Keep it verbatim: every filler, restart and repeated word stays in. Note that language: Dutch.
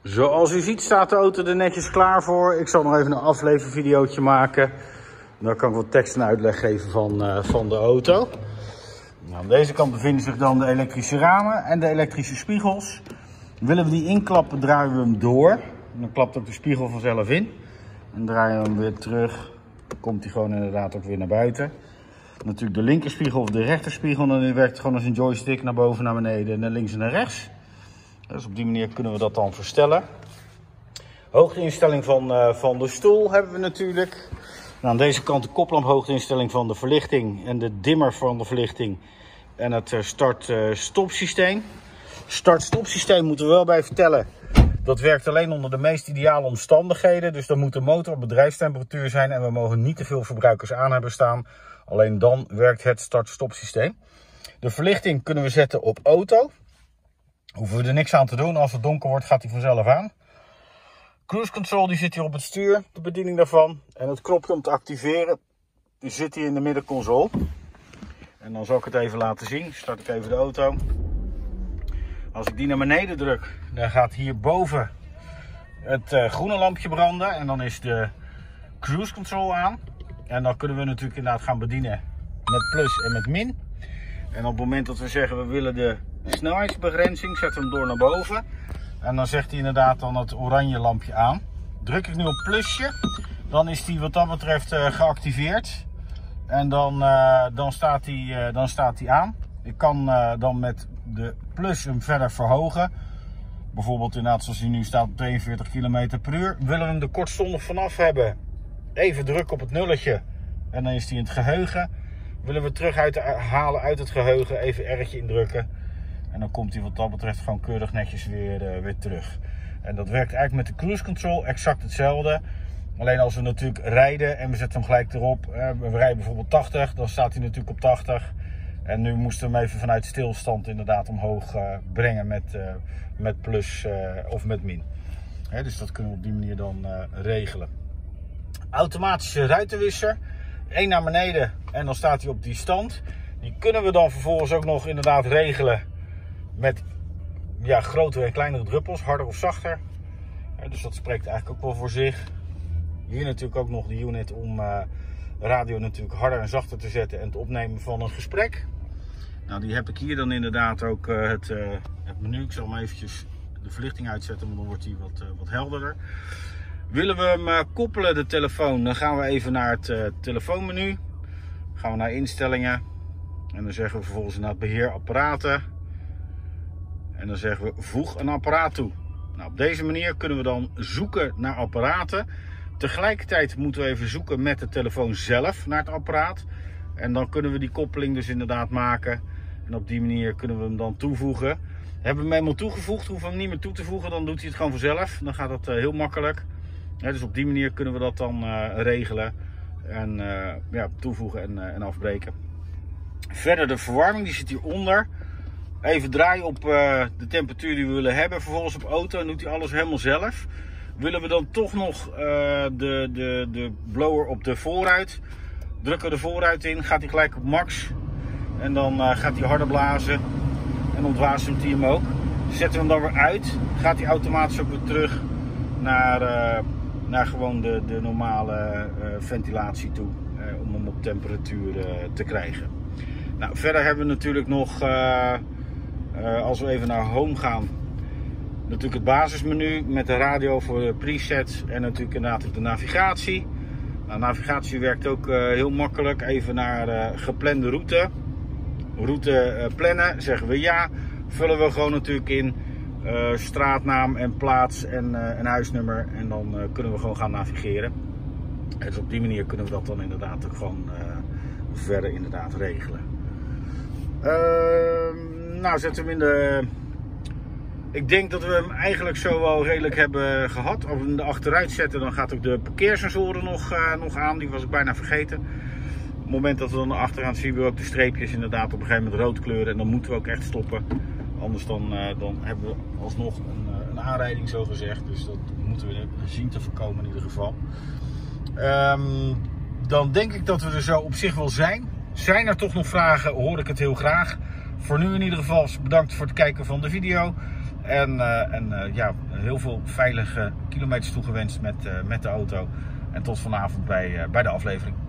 Zoals u ziet staat de auto er netjes klaar voor. Ik zal nog even een aflevervideootje maken. Dan kan ik wat tekst en uitleg geven van, uh, van de auto. Nou, aan deze kant bevinden zich dan de elektrische ramen en de elektrische spiegels. Willen we die inklappen, draaien we hem door. Dan klapt ook de spiegel vanzelf in. En draaien we hem weer terug. Dan komt hij gewoon inderdaad ook weer naar buiten. Natuurlijk de linkerspiegel of de rechterspiegel. Dan werkt het gewoon als een joystick naar boven, naar beneden, naar links en naar rechts. Dus op die manier kunnen we dat dan verstellen. Hoogteinstelling van, uh, van de stoel hebben we natuurlijk. Nou, aan deze kant de koplamp, hoogteinstelling van de verlichting en de dimmer van de verlichting. En het uh, start-stop systeem. Start-stop systeem moeten we wel bij vertellen. Dat werkt alleen onder de meest ideale omstandigheden. Dus dan moet de motor op bedrijfstemperatuur zijn en we mogen niet te veel verbruikers aan hebben staan. Alleen dan werkt het start-stop systeem. De verlichting kunnen we zetten op auto. Hoeven we er niks aan te doen. Als het donker wordt gaat hij vanzelf aan. Cruise control die zit hier op het stuur. De bediening daarvan. En het knopje om te activeren die zit hier in de middenconsole. En dan zal ik het even laten zien. Start ik even de auto. Als ik die naar beneden druk, dan gaat hierboven het uh, groene lampje branden. En dan is de cruise control aan. En dan kunnen we natuurlijk inderdaad gaan bedienen met plus en met min. En op het moment dat we zeggen we willen de snelheidsbegrenzing, zetten we hem door naar boven. En dan zegt hij inderdaad dan het oranje lampje aan. Druk ik nu op plusje, dan is die wat dat betreft uh, geactiveerd. En dan, uh, dan, staat hij, uh, dan staat hij aan. Ik kan uh, dan met de plus hem verder verhogen. Bijvoorbeeld inderdaad zoals hij nu staat op tweeënveertig kilometer per uur. Willen we hem er kortstondig vanaf hebben, even druk op het nulletje. En dan is hij in het geheugen. Willen we terug uit, halen uit het geheugen, even R'tje indrukken. En dan komt hij wat dat betreft gewoon keurig netjes weer, uh, weer terug. En dat werkt eigenlijk met de cruise control exact hetzelfde. Alleen als we natuurlijk rijden en we zetten hem gelijk erop. Uh, we rijden bijvoorbeeld tachtig, dan staat hij natuurlijk op tachtig. En nu moesten we hem even vanuit stilstand inderdaad omhoog uh, brengen met, uh, met plus uh, of met min. He, dus dat kunnen we op die manier dan uh, regelen. Automatische ruitenwisser. Eén naar beneden en dan staat hij op die stand. Die kunnen we dan vervolgens ook nog inderdaad regelen met ja, grotere en kleinere druppels, harder of zachter. Ja, dus dat spreekt eigenlijk ook wel voor zich. Hier natuurlijk ook nog de unit om uh, radio natuurlijk harder en zachter te zetten en het opnemen van een gesprek. Nou, die heb ik hier dan inderdaad ook uh, het, uh, het menu. Ik zal hem eventjes de verlichting uitzetten, maar dan wordt hij wat, uh, wat helderder. Willen we hem uh, koppelen, de telefoon, dan gaan we even naar het uh, telefoonmenu. Dan gaan we naar instellingen. En dan zeggen we vervolgens naar het beheer apparaten. En dan zeggen we voeg een apparaat toe. Nou, op deze manier kunnen we dan zoeken naar apparaten. Tegelijkertijd moeten we even zoeken met de telefoon zelf naar het apparaat. En dan kunnen we die koppeling dus inderdaad maken. En op die manier kunnen we hem dan toevoegen. Hebben we hem eenmaal toegevoegd, hoeven we hem niet meer toe te voegen. Dan doet hij het gewoon vanzelf. Dan gaat dat uh, heel makkelijk. Ja, dus op die manier kunnen we dat dan uh, regelen. En uh, ja, toevoegen en, uh, en afbreken. Verder de verwarming, die zit hieronder. Even draaien op uh, de temperatuur die we willen hebben. Vervolgens op auto en doet hij alles helemaal zelf. Willen we dan toch nog uh, de, de, de blower op de voorruit. Drukken we de voorruit in, gaat hij gelijk op max. En dan uh, gaat hij harder blazen. En ontwasemt hij hem ook. Zetten we hem dan weer uit. Gaat hij automatisch ook weer terug naar, uh, naar gewoon de, de normale uh, ventilatie toe. Uh, om hem op temperatuur uh, te krijgen. Nou, verder hebben we natuurlijk nog, uh, uh, als we even naar home gaan, natuurlijk het basismenu met de radio voor de presets en natuurlijk inderdaad de navigatie. Nou, navigatie werkt ook uh, heel makkelijk. Even naar uh, geplande route. Route uh, plannen, zeggen we ja. Vullen we gewoon natuurlijk in uh, straatnaam en plaats en, uh, en huisnummer. En dan uh, kunnen we gewoon gaan navigeren. En dus op die manier kunnen we dat dan inderdaad ook gewoon uh, verder inderdaad regelen. Uh, nou, zetten we hem in de... Ik denk dat we hem eigenlijk zo wel redelijk hebben gehad. Als we hem de achteruit zetten, dan gaat ook de parkeersensoren nog, uh, nog aan. Die was ik bijna vergeten. Op het moment dat we dan naar achter gaan, zien we ook de streepjes inderdaad op een gegeven moment rood kleuren. En dan moeten we ook echt stoppen. Anders dan, uh, dan hebben we alsnog een, uh, een aanrijding zo gezegd. Dus dat moeten we zien te voorkomen in ieder geval. Um, dan denk ik dat we er zo op zich wel zijn. Zijn er toch nog vragen, hoor ik het heel graag. Voor nu in ieder geval bedankt voor het kijken van de video. En, uh, en uh, ja, heel veel veilige kilometers toegewenst met, uh, met de auto. En tot vanavond bij, uh, bij de aflevering.